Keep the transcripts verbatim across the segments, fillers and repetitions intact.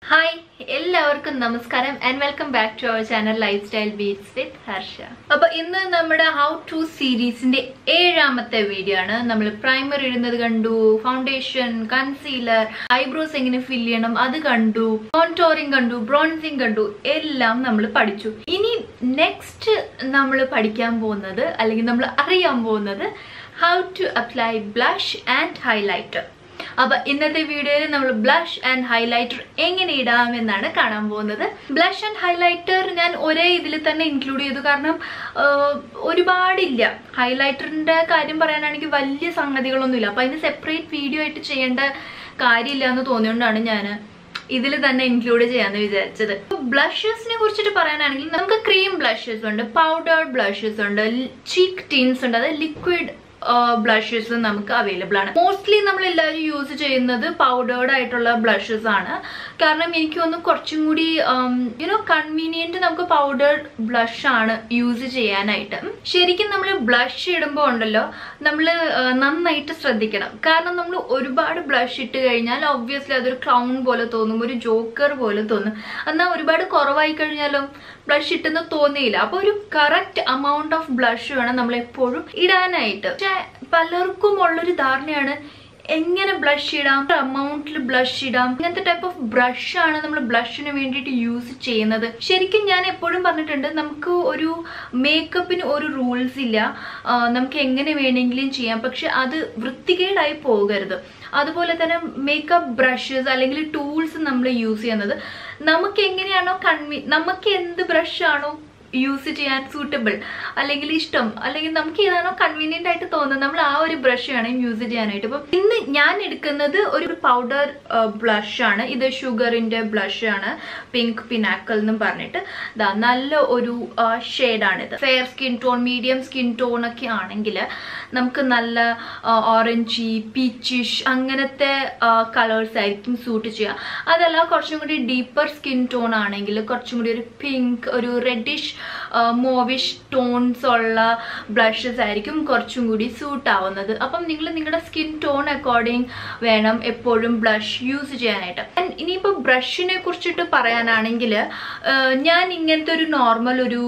Hi, എല്ലാവർക്കും നമസ്കാരം and welcome back to our channel Lifestyle Beats with Harsha. അപ്പോൾ ഇന്ന് നമ്മുടെ how to സീരീസിന്റെ ഏഴാമത്തെ വീഡിയോ ആണ്. നമ്മൾ പ്രൈമർ ഇടുന്നത് കണ്ടു, ഫൗണ്ടേഷൻ, കൺസീലർ, ഐബ്രോസ് എങ്ങനെ ഫിൽ ചെയ്യണം അത് കണ്ടു, കോൺടോറിംഗ് കണ്ടു, ബ്രോൺസിംഗ് കണ്ടു, എല്ലാം നമ്മൾ പഠിച്ചു. ഇനി നെക്സ്റ്റ് നമ്മൾ പഠിക്കാൻ പോകുന്നത് അല്ലെങ്കിൽ നമ്മൾ അറിയാൻ പോകുന്നത് how to apply blush and highlighter. അപ്പോൾ ഇന്നത്തെ വീഡിയോയിൽ നമ്മൾ ബ്ലഷ് ആൻഡ് ഹൈലൈറ്റർ എങ്ങനെ ഇടാം എന്നാണ് കാണാൻ പോകുന്നത്. ബ്ലഷ് ആൻഡ് ഹൈലൈറ്റർ ഞാൻ ഒരേ ഇതിൽ തന്നെ ഇൻക്ലൂഡ് ചെയ്തു, കാരണം ഒരുപാടില്ല. ഹൈലൈറ്ററിന്റെ കാര്യം പറയാനാണെങ്കിൽ വലിയ സംഗതികളൊന്നുമില്ല, അപ്പോൾ അതിന് സെപ്പറേറ്റ് വീഡിയോ ആയിട്ട് ചെയ്യേണ്ട കാര്യമില്ല എന്ന് തോന്നിയോണ്ടാണ് ഞാൻ ഇതിൽ തന്നെ ഇൻക്ലൂഡ് ചെയ്യാന്ന് വിചാരിച്ചത്. ബ്ലഷസിനെ കുറിച്ചിട്ട് പറയാനാണെങ്കിൽ നമുക്ക് ക്രീം ബ്ലഷസ് ഉണ്ട്, പൗഡേർഡ് ബ്ലഷസ് ഉണ്ട്, ചീക്ക് ടിൻസ് ഉണ്ട്, അത് ലിക്വിഡ് ബ്ലഷസ് നമുക്ക് അവൈലബിൾ ആണ്. മോസ്റ്റ്ലി നമ്മൾ എല്ലാവരും യൂസ് ചെയ്യുന്നത് പൗഡേർഡ് ആയിട്ടുള്ള ബ്ലഷസ് ആണ്. കാരണം എനിക്ക് തോന്നുന്നു കുറച്ചും കൂടി യുനോ കൺവീനിയന്റ് നമുക്ക് പൗഡേർഡ് ബ്ലഷ് ആണ് യൂസ് ചെയ്യാനായിട്ട്. ശരിക്കും നമ്മൾ ബ്ലഷ് ഇടുമ്പോൾ ഉണ്ടല്ലോ നമ്മൾ നന്നായിട്ട് ശ്രദ്ധിക്കണം. കാരണം നമ്മൾ ഒരുപാട് ബ്ലഷ് ഇട്ട് കഴിഞ്ഞാൽ ഒബ്വിയസ്ലി അതൊരു ക്രൗൺ പോലെ തോന്നും, ഒരു ജോക്കർ പോലെ തോന്നും. എന്നാൽ ഒരുപാട് കുറവായി കഴിഞ്ഞാലും ബ്ലഷ് ഇട്ടെന്ന് തോന്നിയില്ല. അപ്പൊ ഒരു കറക്റ്റ് amount ഓഫ് ബ്ലഷ് വേണം നമ്മൾ എപ്പോഴും ഇടാനായിട്ട്. പക്ഷെ പലർക്കും ഉള്ളൊരു ധാരണയാണ് എങ്ങനെ ബ്ലഷ് ഇടാം, അമൗണ്ടിൽ ബ്ലഷ് ഇടാം, ഇങ്ങനത്തെ ടൈപ്പ് ഓഫ് ബ്രഷ് ആണ് നമ്മൾ ബ്ലഷിന് വേണ്ടിയിട്ട് യൂസ് ചെയ്യുന്നത്. ശരിക്കും ഞാൻ എപ്പോഴും പറഞ്ഞിട്ടുണ്ട്, നമുക്ക് ഒരു മേക്കപ്പിന് ഒരു റൂൾസ് ഇല്ല, നമുക്ക് എങ്ങനെ വേണമെങ്കിലും ചെയ്യാം, പക്ഷെ അത് വൃത്തികേടായി പോകരുത്. അതുപോലെ തന്നെ മേക്കപ്പ് ബ്രഷസ് അല്ലെങ്കിൽ ടൂൾസ് നമ്മൾ യൂസ് ചെയ്യുന്നത് നമുക്ക് എങ്ങനെയാണോ കൺവീ നമുക്ക് എന്ത് ബ്രഷാണോ യൂസ് ചെയ്യാൻ സൂട്ടബിൾ അല്ലെങ്കിൽ ഇഷ്ടം അല്ലെങ്കിൽ നമുക്ക് ഏതാണോ കൺവീനിയന്റ് ആയിട്ട് തോന്നുന്നത് നമ്മൾ ആ ഒരു ബ്രഷ് ആണ് യൂസ് ചെയ്യാനായിട്ട്. അപ്പം ഇന്ന് ഞാൻ എടുക്കുന്നത് ഒരു പൗഡർ ബ്ലഷ് ആണ്. ഇത് ഷുഗറിന്റെ ബ്ലഷ് ആണ്, പിങ്ക് പിനാക്കൽ എന്നും പറഞ്ഞിട്ട്. ഇതാ നല്ല ഒരു ഷെയ്ഡാണിത്. Fair skin tone, medium skin tone ഒക്കെ ആണെങ്കിൽ നമുക്ക് നല്ല ഓറഞ്ചി, പീച്ചിഷ് അങ്ങനത്തെ കളേഴ്സ് ആയിരിക്കും സൂട്ട് ചെയ്യുക. അതല്ല കുറച്ചും കൂടി ഡീപ്പർ സ്കിൻ ടോൺ ആണെങ്കിൽ കുറച്ചും കൂടി ഒരു പിങ്ക്, ഒരു റെഡിഷ്, മോവിഷ് ടോൺസ് ഉള്ള ബ്ലഷസ് ആയിരിക്കും കുറച്ചും കൂടി സൂട്ട് ആവുന്നത്. അപ്പം നിങ്ങൾ നിങ്ങളുടെ സ്കിൻ ടോൺ അക്കോർഡിംഗ് വേണം എപ്പോഴും ബ്ലഷ് യൂസ് ചെയ്യാനായിട്ട്. ഇനിയിപ്പോൾ ബ്രഷിനെ കുറിച്ചിട്ട് പറയാനാണെങ്കിൽ ഞാൻ ഇങ്ങനത്തെ ഒരു നോർമൽ ഒരു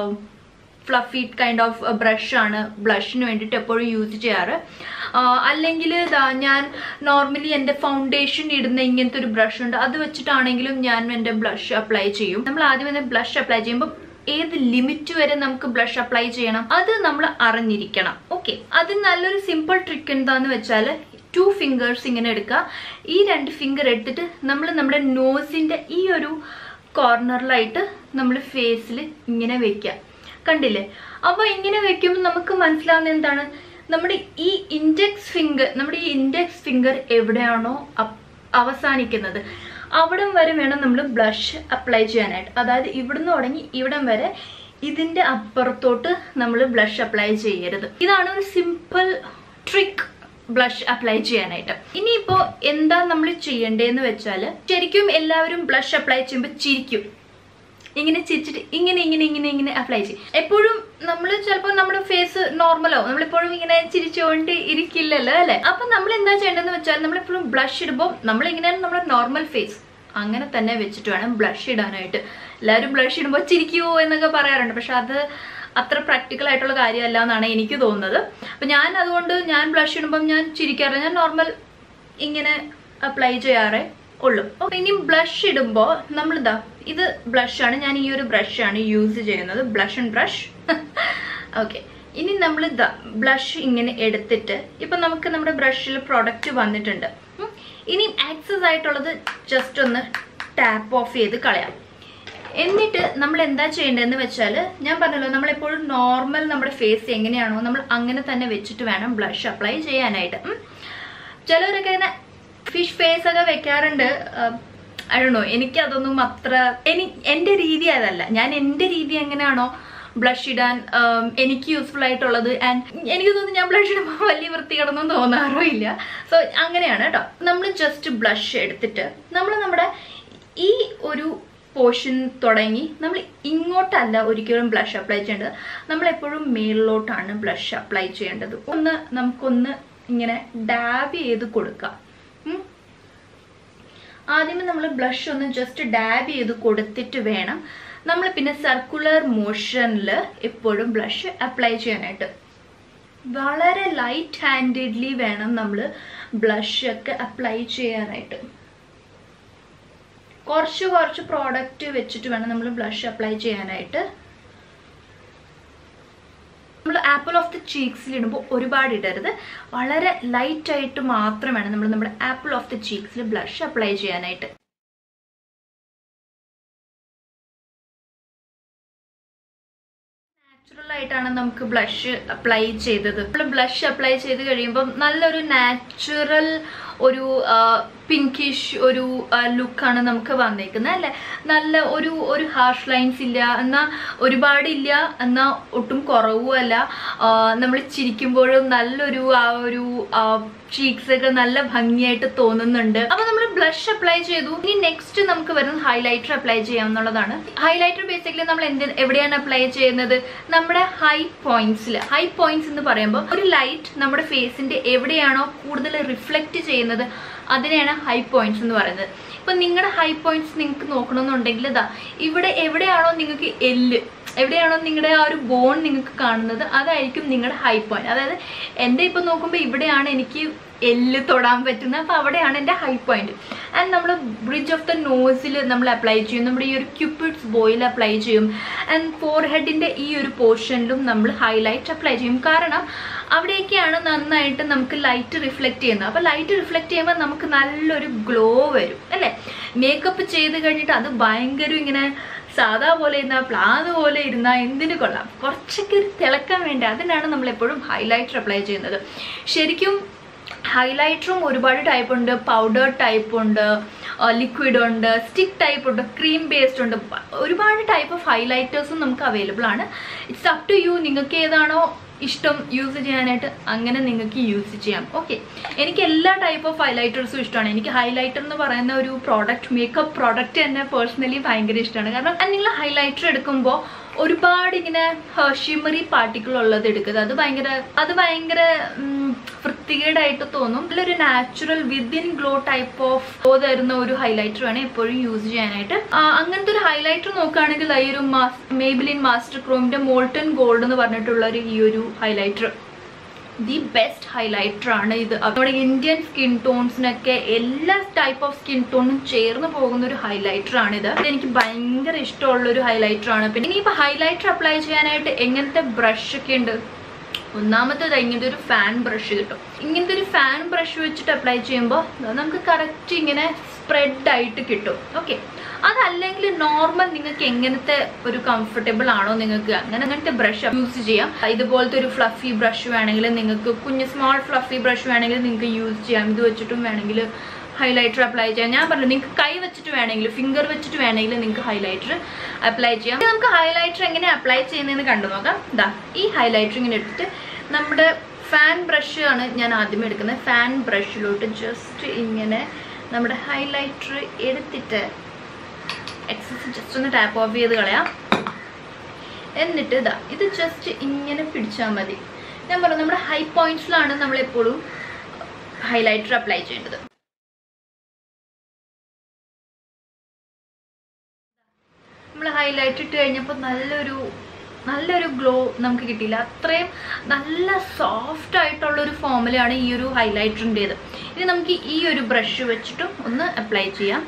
ഫ്ലഫി കൈൻഡ് ഓഫ് ബ്രഷ് ആണ് ബ്ലഷിന് വേണ്ടിയിട്ട് എപ്പോഴും യൂസ് ചെയ്യാറ്. അല്ലെങ്കിൽ ഞാൻ നോർമലി എൻ്റെ ഫൗണ്ടേഷൻ ഇടുന്ന ഇങ്ങനത്തെ ഒരു ബ്രഷ് ഉണ്ട്, അത് വെച്ചിട്ടാണെങ്കിലും ഞാൻ എൻ്റെ ബ്ലഷ് അപ്ലൈ ചെയ്യും. നമ്മൾ ആദ്യം തന്നെ ബ്ലഷ് അപ്ലൈ ചെയ്യുമ്പോൾ ഏത് ലിമിറ്റ് വരെ നമുക്ക് ബ്ലഷ് അപ്ലൈ ചെയ്യണം അത് നമ്മൾ അറിഞ്ഞിരിക്കണം. ഓക്കെ, അത് നല്ലൊരു സിമ്പിൾ ട്രിക്ക് എന്താന്ന് വെച്ചാൽ ടു ഫിംഗേഴ്സ് ഇങ്ങനെ എടുക്കുക. ഈ രണ്ട് ഫിംഗർ എടുത്തിട്ട് നമ്മൾ നമ്മുടെ നോസിന്റെ ഈ ഒരു കോർണറിലായിട്ട് നമ്മൾ ഫേസിൽ ഇങ്ങനെ വെക്കുക. കണ്ടില്ലേ? അപ്പോൾ ഇങ്ങനെ വെക്കുമ്പോൾ നമുക്ക് മനസ്സിലാവുന്ന എന്താണ്, നമ്മുടെ ഈ ഇൻഡെക്സ് ഫിംഗർ നമ്മുടെ ഈ ഇൻഡെക്സ് ഫിംഗർ എവിടെയാണോ അവസാനിക്കുന്നത് അവിടം വരെ വേണം നമ്മൾ ബ്ലഷ് അപ്ലൈ ചെയ്യാനായിട്ട്. അതായത് ഇവിടുന്ന് തുടങ്ങി ഇവിടം വരെ ഇതിന്റെ അപ്പുറത്തോട്ട് നമ്മൾ ബ്ലഷ് അപ്ലൈ ചെയ്യരുത്. ഇതാണ് ഒരു സിമ്പിൾ ട്രിക്ക് ബ്ലഷ് അപ്ലൈ ചെയ്യാനായിട്ട്. ഇനിയിപ്പോ എന്താ നമ്മൾ ചെയ്യേണ്ടതെന്ന് വെച്ചാൽ, ശരിക്കും എല്ലാവരും ബ്ലഷ് അപ്ലൈ ചെയ്യുമ്പോൾ ചിരിക്കും. ഇങ്ങനെ ചിരിച്ചിട്ട് ഇങ്ങനെ ഇങ്ങനെ ഇങ്ങനെ ഇങ്ങനെ അപ്ലൈ ചെയ്യും. എപ്പോഴും നമ്മൾ ചിലപ്പോൾ നമ്മുടെ ഫേസ് നോർമലോ നമ്മളെപ്പോഴും ഇങ്ങനെ ചിരിച്ചുകൊണ്ട് ഇരിക്കില്ലല്ലോ അല്ലെ. അപ്പൊ നമ്മൾ എന്താ ചെയ്യേണ്ടതെന്ന് വെച്ചാൽ, നമ്മളെപ്പോഴും ബ്ലഷ് ഇടുമ്പോൾ നമ്മൾ ഇങ്ങനെയാണ് നമ്മുടെ നോർമൽ ഫേസ് അങ്ങനെ തന്നെ വെച്ചിട്ട് വേണം ബ്ലഷ് ഇടാനായിട്ട്. എല്ലാവരും ബ്ലഷ് ഇടുമ്പോൾ ചിരിക്കുവോ എന്നൊക്കെ പറയാറുണ്ട്, പക്ഷെ അത് അത്ര പ്രാക്ടിക്കൽ ആയിട്ടുള്ള കാര്യമല്ല എന്നാണ് എനിക്ക് തോന്നുന്നത്. അപ്പൊ ഞാൻ അതുകൊണ്ട് ഞാൻ ബ്ലഷ് ഇടുമ്പോൾ ഞാൻ ചിരിക്കാറില്ല, ഞാൻ നോർമൽ ഇങ്ങനെ അപ്ലൈ ചെയ്യാറേ ഉള്ളു. അപ്പൊ ഇനി ബ്ലഷ് ഇടുമ്പോൾ നമ്മളിതാ ഇത് ബ്ലഷ് ആണ്, ഞാൻ ഈ ഒരു ബ്രഷ് ആണ് യൂസ് ചെയ്യുന്നത്, ബ്ലഷ് ആൻഡ് ബ്രഷ്. ഓക്കെ, ഇനി നമ്മൾ ഇതാ ബ്ലഷ് ഇങ്ങനെ എടുത്തിട്ട് ഇപ്പൊ നമുക്ക് നമ്മുടെ ബ്രഷിൽ പ്രൊഡക്റ്റ് വന്നിട്ടുണ്ട്. ഇനി ആക്സസ് ആയിട്ടുള്ളത് ജസ്റ്റ് ഒന്ന് ടാപ്പ് ഓഫ് ചെയ്ത് കളയാം. എന്നിട്ട് നമ്മൾ എന്താ ചെയ്യേണ്ടതെന്ന് വെച്ചാൽ, ഞാൻ പറഞ്ഞല്ലോ നമ്മളെപ്പോഴും നോർമൽ നമ്മുടെ ഫേസ് എങ്ങനെയാണോ നമ്മൾ അങ്ങനെ തന്നെ വെച്ചിട്ട് വേണം ബ്ലഷ് അപ്ലൈ ചെയ്യാനായിട്ട്. ചിലവരൊക്കെ ഇങ്ങനെ ഫിഷ് ഫേസ് ഒക്കെ വെക്കാറുണ്ട്. ഐ ഡോണ്ട് നോ, എനിക്ക് അതൊന്നും അത്ര എനി എൻ്റെ രീതി അതല്ല. ഞാൻ എൻ്റെ രീതി എങ്ങനെയാണോ ബ്ലഷ് ഇടാൻ എനിക്ക് യൂസ്ഫുൾ ആയിട്ടുള്ളത്, ആൻഡ് എനിക്ക് തോന്നുന്നു ഞാൻ ബ്ലഷ് ഇടുമ്പോൾ വലിയ വൃത്തികേടൊന്നും തോന്നാറോ ഇല്ല. സോ അങ്ങനെയാണ് കേട്ടോ. നമ്മൾ ജസ്റ്റ് ബ്ലഷ് എടുത്തിട്ട് നമ്മൾ നമ്മുടെ ഈ ഒരു പോർഷൻ തുടങ്ങി നമ്മൾ ഇങ്ങോട്ടല്ല ഒരിക്കലും ബ്ലഷ് അപ്ലൈ ചെയ്യേണ്ടത്, നമ്മളെപ്പോഴും മേളിലോട്ടാണ് ബ്ലഷ് അപ്ലൈ ചെയ്യേണ്ടത്. ഒന്ന് നമുക്കൊന്ന് ഇങ്ങനെ ഡാബ് ചെയ്ത് കൊടുക്കാം. ആദ്യമേ നമ്മൾ ബ്ലഷ് ഒന്ന് ജസ്റ്റ് ഡാബ് ചെയ്ത് കൊടുത്തിട്ട് വേണം നമ്മൾ പിന്നെ സർക്കുലർ മോഷനിൽ എപ്പോഴും ബ്ലഷ് അപ്ലൈ ചെയ്യാനായിട്ട്. വളരെ ലൈറ്റ് ഹാൻഡഡ്ലി വേണം നമ്മൾ ബ്ലഷ് ഒക്കെ അപ്ലൈ ചെയ്യാനായിട്ട്. കുറച്ച് കുറച്ച് പ്രോഡക്റ്റ് വെച്ചിട്ട് വേണം നമ്മൾ ബ്ലഷ് അപ്ലൈ ചെയ്യാനായിട്ട്. നമ്മൾ ആപ്പിൾ ഓഫ് ദി ചീക്സിൽ ഇടുമ്പോൾ ഒരുപാട് ഇടരുത്, വളരെ ലൈറ്റ് ആയിട്ട് മാത്രം വേണം നമ്മൾ നമ്മുടെ ആപ്പിൾ ഓഫ് ദി ചീക്സിൽ ബ്ലഷ് അപ്ലൈ ചെയ്യാനായിട്ട്. നാച്ചുറൽ ആയിട്ടാണ് നമുക്ക് ബ്ലഷ് അപ്ലൈ ചെയ്തത്. നമ്മൾ ബ്ലഷ് അപ്ലൈ ചെയ്ത് കഴിയുമ്പോൾ നല്ലൊരു നാച്ചുറൽ ഒരു പിങ്കിഷ് ഒരു ലുക്കാണ് നമുക്ക് വന്നേക്കുന്നത് അല്ലേ. നല്ല ഒരു ഒരു ഹാർഷ് ലൈൻസ് ഇല്ല, എന്നാൽ ഒരുപാടില്ല, എന്നാൽ ഒട്ടും കുറവും അല്ല. നമ്മൾ ചിരിക്കുമ്പോഴും നല്ലൊരു ആ ഒരു ചീക്സ് ഒക്കെ നല്ല ഭംഗിയായിട്ട് തോന്നുന്നുണ്ട്. അപ്പൊ നമ്മൾ ബ്ലഷ് അപ്ലൈ ചെയ്തു. ഇനി നെക്സ്റ്റ് നമുക്ക് വരുന്നത് ഹൈലൈറ്റർ അപ്ലൈ ചെയ്യാവുന്നതാണ്. ഹൈലൈറ്റർ ബേസിക്കലി നമ്മൾ എന്ത് എവിടെയാണ് അപ്ലൈ ചെയ്യുന്നത്? നമ്മുടെ ഹൈ പോയിന്റ്സിൽ. ഹൈ പോയിന്റ്സ് എന്ന് പറയുമ്പോൾ ഒരു ലൈറ്റ് നമ്മുടെ ഫേസിന്റെ എവിടെയാണോ കൂടുതൽ റിഫ്ലക്ട് ചെയ്യുന്നത് അതിനെയാണ് ഹൈ പോയിന്റ്സ് എന്ന് പറയുന്നത്. ഇപ്പൊ നിങ്ങളുടെ ഹൈ പോയിന്റ്സ് നിങ്ങൾക്ക് നോക്കണമെന്നുണ്ടെങ്കിൽ ഇതാ ഇവിടെ എവിടെയാണോ നിങ്ങൾക്ക് എല്ല്, എവിടെയാണോ നിങ്ങളുടെ ആ ഒരു ബോൺ നിങ്ങൾക്ക് കാണുന്നത് അതായിരിക്കും നിങ്ങളുടെ ഹൈ പോയിന്റ്. അതായത് എൻ്റെ ഇപ്പം നോക്കുമ്പോൾ ഇവിടെയാണ് എനിക്ക് എല്ല് തൊടാൻ പറ്റുന്നത്, അപ്പോൾ അവിടെയാണ് എൻ്റെ ഹൈ പോയിന്റ്. ആൻഡ് നമ്മൾ ബ്രിഡ്ജ് ഓഫ് ദ നോസിൽ നമ്മൾ അപ്ലൈ ചെയ്യും, നമ്മുടെ ഈ ഒരു ക്യൂപ്പിഡ്സ് ബോയിൽ അപ്ലൈ ചെയ്യും. ആൻഡ് ഫോർഹെഡിൻ്റെ ഈ ഒരു പോർഷനിലും നമ്മൾ ഹൈലൈറ്റ് അപ്ലൈ ചെയ്യും. കാരണം അവിടെയൊക്കെയാണ് നന്നായിട്ട് നമുക്ക് ലൈറ്റ് റിഫ്ലക്റ്റ് ചെയ്യുന്നത്. അപ്പോൾ ലൈറ്റ് റിഫ്ലക്റ്റ് ചെയ്യുമ്പോൾ നമുക്ക് നല്ലൊരു ഗ്ലോ വരും അല്ലേ. മേക്കപ്പ് ചെയ്ത് കഴിഞ്ഞിട്ട് അത് ഭയങ്കര ഇങ്ങനെ സാധാ പോലെ ഇരുന്നാൽ പ്ലാത് പോലെ ഇരുന്നാൽ എന്തിനു കൊള്ളാം, കുറച്ചൊക്കെ ഒരു തിളക്കാൻ വേണ്ടി അതിനാണ് നമ്മളെപ്പോഴും ഹൈലൈറ്റർ അപ്ലൈ ചെയ്യുന്നത്. ശരിക്കും ഹൈലൈറ്ററും ഒരുപാട് ടൈപ്പ് ഉണ്ട്. പൗഡർ ടൈപ്പ് ഉണ്ട്, ലിക്വിഡ് ഉണ്ട്, സ്റ്റിക്ക് ടൈപ്പ് ഉണ്ട്, ക്രീം ബേസ്ഡ് ഉണ്ട്. ഒരുപാട് ടൈപ്പ് ഓഫ് ഹൈലൈറ്റേഴ്സും നമുക്ക് അവൈലബിൾ ആണ്. It's up to you. നിങ്ങൾക്ക് ഏതാണോ ഇഷ്ടം യൂസ് ചെയ്യാനായിട്ട് അങ്ങനെ നിങ്ങൾക്ക് യൂസ് ചെയ്യാം. ഓക്കെ, എനിക്ക് എല്ലാ ടൈപ്പ് ഓഫ് ഹൈലൈറ്റേഴ്സും ഇഷ്ടമാണ്. എനിക്ക് ഹൈലൈറ്റർ എന്ന് പറയുന്ന ഒരു പ്രോഡക്റ്റ്, മേക്കപ്പ് പ്രോഡക്റ്റ് തന്നെ പേഴ്സണലി ഭയങ്കര ഇഷ്ടമാണ്. കാരണം നിങ്ങൾ ഹൈലൈറ്റർ എടുക്കുമ്പോൾ ഒരുപാട് ഇങ്ങനെ ഷിമറി പാർട്ടിക്കിൾ ഉള്ളത് എടുക്കുന്നത് അത് ഭയങ്കര അത് ഭയങ്കര വൃത്തികേടായിട്ട് തോന്നും. നല്ലൊരു natural within glow type of glow തരുന്ന ഒരു ഹൈലൈറ്റർ വേണം എപ്പോഴും യൂസ് ചെയ്യാനായിട്ട്. അങ്ങനത്തെ ഒരു ഹൈലൈറ്റർ നോക്കുകയാണെങ്കിൽ ഈ ഒരു മേബിലിൻ മാസ്റ്റർ ക്രോമിന്റെ മോൾട്ടൺ ഗോൾഡ് എന്ന് പറഞ്ഞിട്ടുള്ള ഒരു ഈ ഒരു ഹൈലൈറ്റർ ദി ബെസ്റ്റ് ഹൈലൈറ്റർ ആണ് ഇത്. നമ്മുടെ ഇന്ത്യൻ സ്കിൻ ടോൺസിനൊക്കെ എല്ലാ ടൈപ്പ് ഓഫ് സ്കിൻ ടോണും ചേർന്ന് പോകുന്ന ഒരു ഹൈലൈറ്റർ ആണ് ഇത്. എനിക്ക് ഭയങ്കര ഇഷ്ടമുള്ള ഒരു ഹൈലൈറ്റർ ആണ്. പിന്നെ ഇനിയിപ്പോൾ ഹൈലൈറ്റർ അപ്ലൈ ചെയ്യാനായിട്ട് എങ്ങനത്തെ ബ്രഷ് ഒക്കെ ഉണ്ട്? ഒന്നാമത്തേത് ഇങ്ങനത്തെ ഒരു ഫാൻ ബ്രഷ് കിട്ടും. ഇങ്ങനത്തെ ഒരു ഫാൻ ബ്രഷ് വെച്ചിട്ട് അപ്ലൈ ചെയ്യുമ്പോൾ നമുക്ക് കറക്റ്റ് ഇങ്ങനെ സ്പ്രെഡ് ആയിട്ട് കിട്ടും. ഓക്കെ, അതല്ലെങ്കിൽ നോർമൽ നിങ്ങൾക്ക് എങ്ങനത്തെ ഒരു കംഫർട്ടബിൾ ആണോ നിങ്ങൾക്ക് അങ്ങനെ അങ്ങനത്തെ ബ്രഷ് യൂസ് ചെയ്യാം. ഇതുപോലത്തെ ഒരു ഫ്ലഫി ബ്രഷ് വേണമെങ്കിൽ നിങ്ങൾക്ക്, കുഞ്ഞ് സ്മോൾ ഫ്ലഫി ബ്രഷ് വേണമെങ്കിൽ നിങ്ങൾക്ക് യൂസ് ചെയ്യാം. ഇത് വെച്ചിട്ടും വേണമെങ്കിൽ ഹൈലൈറ്റർ അപ്ലൈ ചെയ്യാം. ഞാൻ പറഞ്ഞു നിങ്ങൾക്ക് കൈ വെച്ചിട്ട് വേണമെങ്കിൽ, ഫിംഗർ വെച്ചിട്ട് വേണമെങ്കിൽ നിങ്ങൾക്ക് ഹൈലൈറ്റർ അപ്ലൈ ചെയ്യാം. നമുക്ക് ഹൈലൈറ്റർ എങ്ങനെ അപ്ലൈ ചെയ്യുന്നതെന്ന് കണ്ടു നോക്കാം. ഇതാ ഈ ഹൈലൈറ്റർ ഇങ്ങനെ എടുത്തിട്ട് നമ്മുടെ ഫാൻ ബ്രഷ് ആണ് ഞാൻ ആദ്യം എടുക്കുന്നത്. ഫാൻ ബ്രഷിലോട്ട് ജസ്റ്റ് ഇങ്ങനെ നമ്മുടെ ഹൈലൈറ്റർ എടുത്തിട്ട് എക്സസ് ജസ്റ്റ് ഒന്ന് ടാപ്പ് ഓഫ് ചെയ്ത് കളയാം. എന്നിട്ട് ഇതാ ഇത് ജസ്റ്റ് ഇങ്ങനെ പിടിച്ചാൽ മതി. ഞാൻ പറഞ്ഞു നമ്മുടെ ഹൈ പോയിന്റ്സിലാണ് നമ്മളെപ്പോഴും ഹൈലൈറ്റർ അപ്ലൈ ചെയ്യേണ്ടത്. നമ്മൾ ഹൈലൈറ്റ് ഇട്ട് കഴിഞ്ഞപ്പോൾ നല്ലൊരു നല്ലൊരു ഗ്ലോ നമുക്ക് കിട്ടിയില്ല. അത്രയും നല്ല സോഫ്റ്റ് ആയിട്ടുള്ളൊരു ഫോമിലാണ് ഈ ഒരു ഹൈലൈറ്ററിൻ്റേത്. ഇനി നമുക്ക് ഈ ഒരു ബ്രഷ് വെച്ചിട്ടും ഒന്ന് അപ്ലൈ ചെയ്യാം.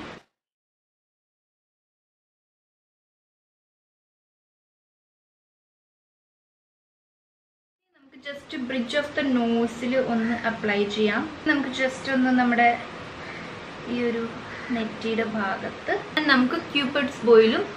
നമുക്ക് ജസ്റ്റ് ബ്രിഡ്ജ് ഓഫ് ദ നോസിൽ ഒന്ന് അപ്ലൈ ചെയ്യാം. നമുക്ക് ജസ്റ്റ് ഒന്ന് നമ്മുടെ ഈ ഒരു നെറ്റിയുടെ ഭാഗത്ത് നമുക്ക് ക്യൂപിഡ്സ് ബോയിലും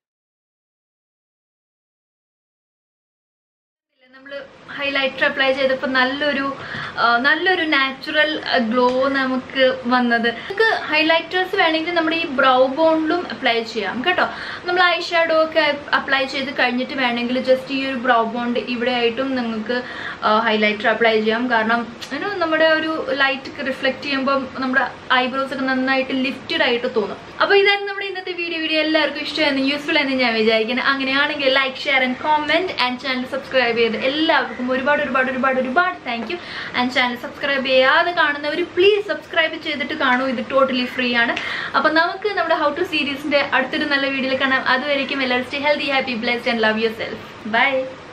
നമ്മൾ ഹൈലൈറ്റർ അപ്ലൈ ചെയ്തപ്പോൾ നല്ലൊരു നല്ലൊരു നാച്ചുറൽ ഗ്ലോ നമുക്ക് വന്നത്. നമുക്ക് ഹൈലൈറ്റേഴ്സ് വേണമെങ്കിൽ നമ്മുടെ ഈ ബ്രൗ ബോണിലും അപ്ലൈ ചെയ്യാം കേട്ടോ. നമ്മൾ ഐ ഷാഡോ ഒക്കെ അപ്ലൈ ചെയ്ത് കഴിഞ്ഞിട്ട് വേണമെങ്കിൽ ജസ്റ്റ് ഈ ഒരു ബ്രൗ ബോണ്ട് ഇവിടെ ആയിട്ടും നിങ്ങൾക്ക് ഹൈലൈറ്റർ അപ്ലൈ ചെയ്യാം. കാരണം നമ്മുടെ ഒരു ലൈറ്റ് റിഫ്ലക്ട് ചെയ്യുമ്പോൾ നമ്മുടെ ഐബ്രോസ് ഒക്കെ നന്നായിട്ട് ലിഫ്റ്റഡ് ആയിട്ട് തോന്നും. അപ്പോൾ ഇതായിരുന്നു നമ്മുടെ ഇന്നത്തെ വീഡിയോ വീഡിയോ എല്ലാവർക്കും ഇഷ്ടമായിരുന്നു, യൂസ്ഫുൾ എന്ന് ഞാൻ വിചാരിക്കുന്നത്. അങ്ങനെയാണെങ്കിൽ like, share and comment and channel subscribe ചെയ്ത് എല്ലാവർക്കും ഒരുപാട് ഒരുപാട് ഒരുപാട് ഒരുപാട് thank you. And channel subscribe ചെയ്യാതെ കാണുന്നവർ പ്ലീസ് സബ്സ്ക്രൈബ് ചെയ്തിട്ട് കാണൂ, ഇത് ടോട്ടലി ഫ്രീ ആണ്. അപ്പം നമുക്ക് നമ്മുടെ ഹൗ ടു സീരീസിന്റെ അടുത്തൊരു നല്ല വീഡിയോയിൽ കാണാം. അതുവരേക്കും എല്ലാവരും stay healthy, happy, blessed and love yourself. By.